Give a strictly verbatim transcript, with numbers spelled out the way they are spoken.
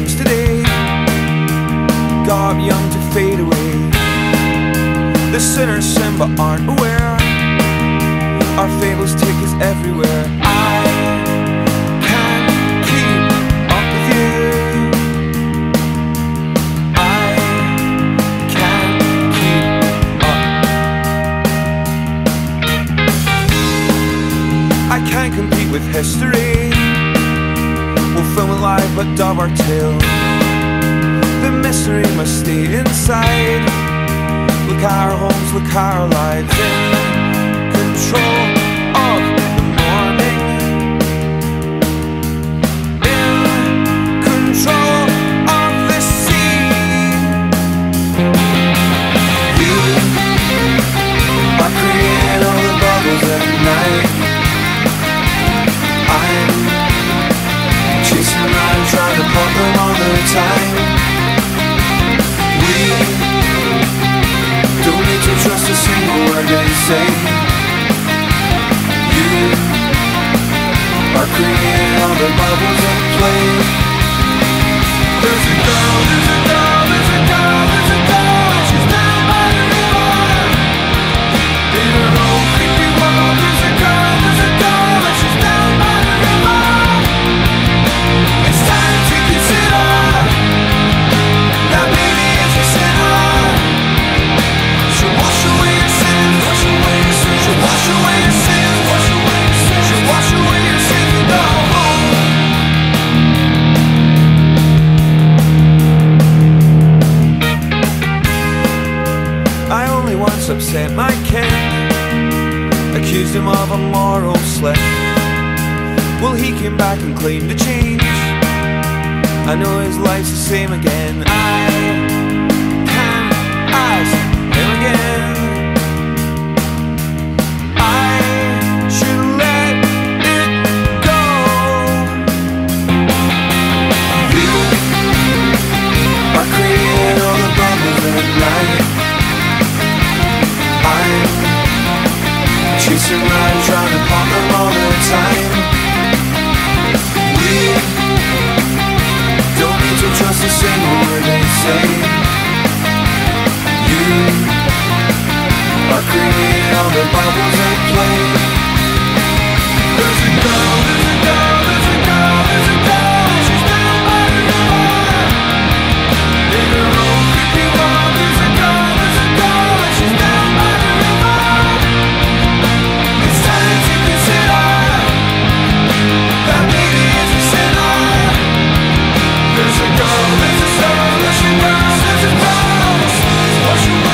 dreams today, got up young to fade away. The sinners sin but aren't aware, our fables take us everywhere. I can't keep up with you, I can't keep up. I can't compete with history, we'll film it live but dub our tale. The mystery must stay inside, look at our homes, look at our lives. In control of the morning, in control of the sea. You are creating all the bubbles at night, I'm chasing around trying to pop them all the time. We don't need to trust a single word they say. You are creating all the bubbles at play. There's a girl, there's a girl, there's a girl, there's a girl, she's down by the river. In her own creepy world, there's a girl, there's a girl, and she's down by the river. It's time to consider that baby is a sinner. She'll wash away your sins, wash away your sins, she'll wash away your sins, wash away your sins, she'll wash away your sins and go home. I only once upset my kin, accused him of a moral slip. Well, he came back and claimed to change, I know his life's the same again. I can't ask him again, I should let it go. You are creating all the bubbles at night, I'm chasing around trying to pop them all the time. We don't need to trust a single word they say. You are creating all the bubbles at play. There's a girl, there's a girl, there's a girl, there's a girl, she's down by the river. In her own creepy world, there's a girl, there's a girl, and she's down by the river. It's time to consider that baby is a sinner. There's a girl, there's a girl, there's a girl, there's a girl, wash away.